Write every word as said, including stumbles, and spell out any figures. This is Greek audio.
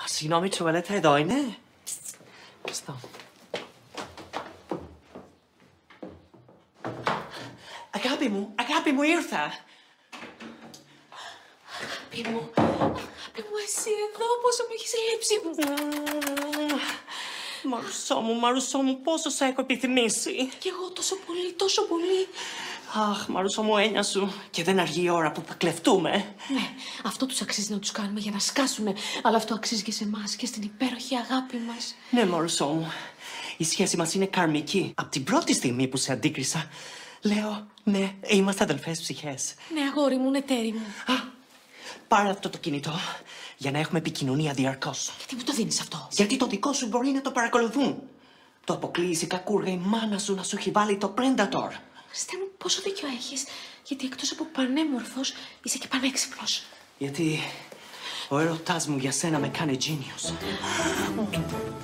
Συγγνώμη, τουαλέτα εδώ είναι. Ευχαριστώ. Αγάπη μου, αγάπη μου, ήρθα. Αγάπη μου, αγάπη μου, εσύ εδώ, πόσο με έχεις λείψει. Μαρουσό μου, Μαρουσό μου, πόσο σε έχω επιθυμήσει. Κι εγώ τόσο πολύ, τόσο πολύ. Αχ, Μαρουσό μου, έννοια σου. Και δεν αργεί η ώρα που θα κλεφτούμε. Ναι, αυτό τους αξίζει να τους κάνουμε για να σκάσουνε. Αλλά αυτό αξίζει και σε εμάς και στην υπέροχη αγάπη μας. Ναι, Μαρουσό μου. Η σχέση μας είναι καρμική. Από την πρώτη στιγμή που σε αντίκρισα, λέω, ναι, είμαστε αδελφές ψυχές. Ναι, αγόρι μου, είναι τέρι μου. Α, πάρε αυτό το κινητό για να έχουμε επικοινωνία διαρκώς. Γιατί μου το δίνεις αυτό? Γιατί το δικό σου μπορεί να το παρακολουθούν. Το αποκλείεις η κακούργα η μάνα σου να σου έχει βάλει το Predator. Χριστέ μου, πόσο δίκιο έχεις. Γιατί εκτός από πανέμορφος, είσαι και πανέξυπνος. Γιατί ο έρωτάς μου για σένα με κάνει genius.